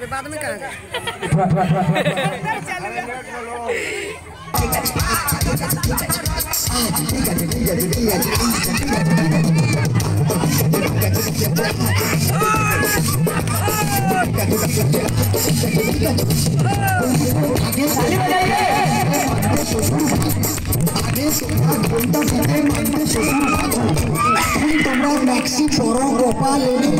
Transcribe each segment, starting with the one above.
बाद में कहाँ मैक्सी छोरो गोपाल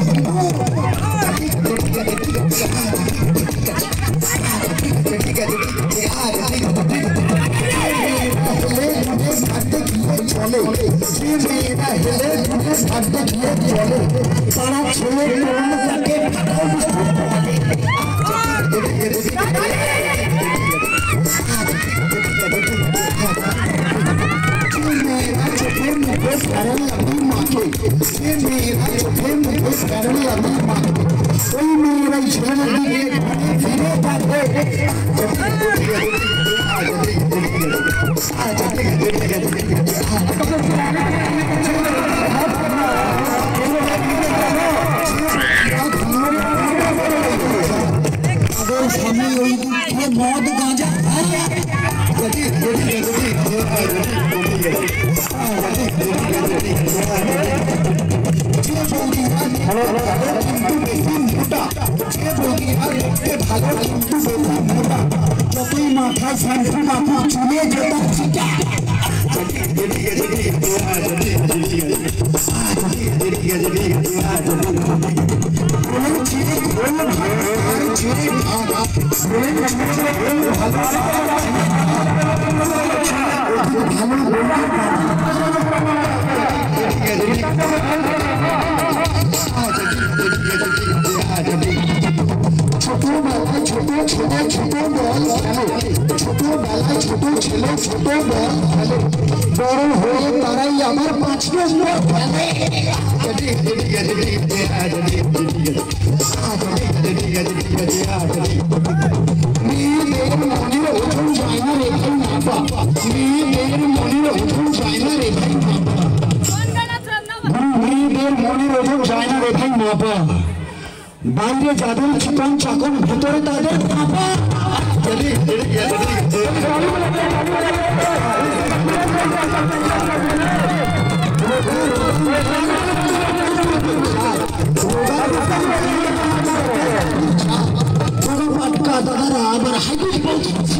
मौत गांजा যতই মাথা শ্যাম্পু মাথা চুলে যেটা চিটা ছোটবেলায় ছোট ছেলে ছোট বল খেলো, ছোটবেলায় ছোট ছেলে ছোট বল খেলো, বড় হয়ে তারাই আমার 5 নম্বর খেলে। মেয়েদের মনের ওজন যায় না রে ভাই মাপা, মেয়েদের মনের ওজন যায় না রে ভাই মাপা, মেয়েদের মনের ওজন যায় না রে ভাই মাপা, বাইরে যাদের চিকন চাকন ভেতরে তাদের পাপা। দাদারা আবার হাইব্রিড বলছে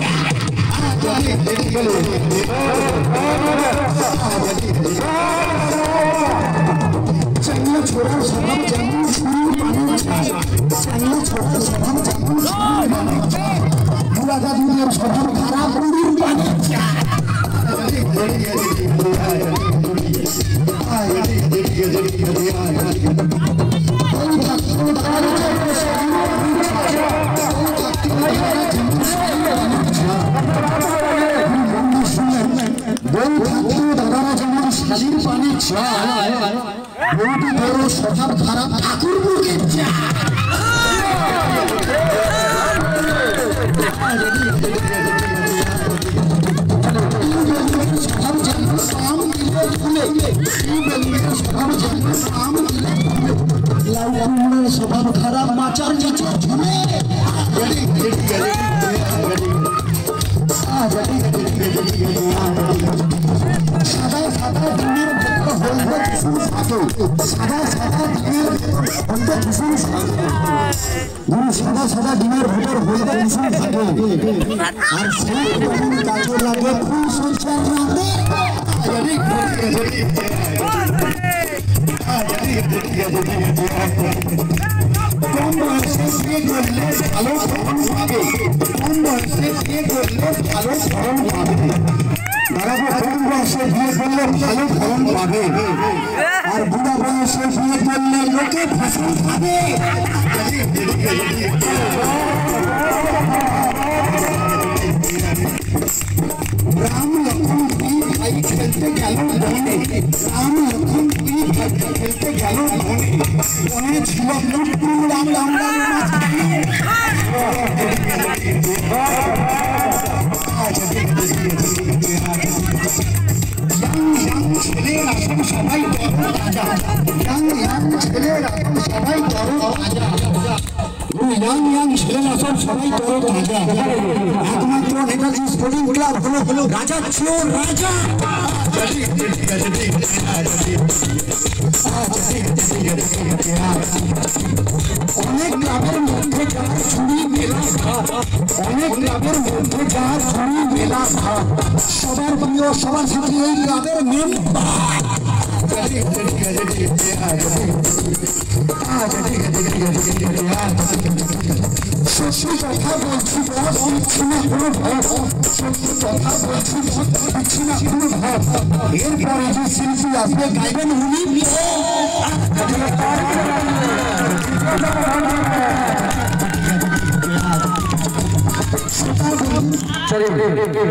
চাংলা ছোড়ার স্বভাব যেমন শুরু মানুষ, চাংলা ছোড়ার স্বভাব যেমন শুরু মানুষ, বুড়া দাদুদের স্বভাব খারাপ বুড়ির পানি দাদারা যেমন শালির পানি চায়, বউটি বড় স্বভাব খারাপ ঠাকুর বুকের চা। স্বভাব যেন আম দিলে ফুলে, স্বভাব যেন আম দিলে ফুলে, লাউ কুমড়োর স্বভাব খারাপ মাচার নিচে ঝুলে। সাদা সাদা দিনের হলদে কুসুম থাকে, সাদা সাদা দিনের হলদে কুসুম থাকে, সাদা সাদা দিনের ভেতর হলদে কুসুম থাকে, আর সেই কাজে লাগে ফুল সরষার রাতে। কম বয়সে বিয়ে করলে ভালো ফলন পাবে, কম বয়সে বিয়ে করলে ভালো ফলন পাবে, দাঁড়াবো কম বয়সে বিয়ে করলে ভালো ফলন পাবে, আর বুড়া বয়সে বিয়ে করলে লোকে ফসল খাবে। রাম লক্ষ্মণ দুই ভাই খেলতে গেল বনে, রাম লক্ষ্মণ দুই ভাই খেলতে গেল বনে, বনে ছিল রাম রাম ছেলেরা সবাই বড় রাজা, ছেলেরা সবাই বড় রাজা। ইয়াং ছেলেরা সবাই তোর রাজা একমাত্র নেতাজি স্পোর্টিং ক্লাব হলো রাজা চোর রাজা অনেক ক্লাবের মধ্যে যারা ঝুড়ি মেলা অনেক ক্লাবের মধ্যে যারা ঝুড়ি মেলা সবার প্রিয় সবার সাথে এই ক্লাবের মেম্বার সত্যি কথা বলছি দিচ্ছি না কোনো ভাব সত্যি কথা বলছি দিচ্ছি না কোনো ভাব এরপরে যে শিল্পী আসবে গাইবেন উনি